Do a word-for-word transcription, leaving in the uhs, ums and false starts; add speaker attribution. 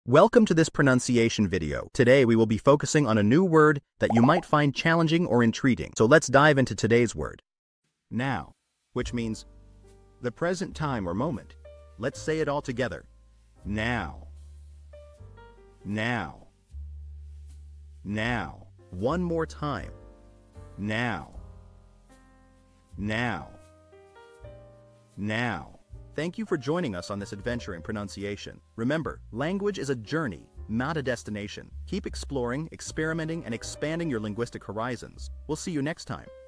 Speaker 1: Welcome to this pronunciation video. Today we will be focusing on a new word that you might find challenging or intriguing. So let's dive into today's word. Now, which means the present time or moment. Let's say it all together. Now. Now. Now. One more time. Now. Now. Now. Thank you for joining us on this adventure in pronunciation. Remember, language is a journey, not a destination. Keep exploring, experimenting, and expanding your linguistic horizons. We'll see you next time.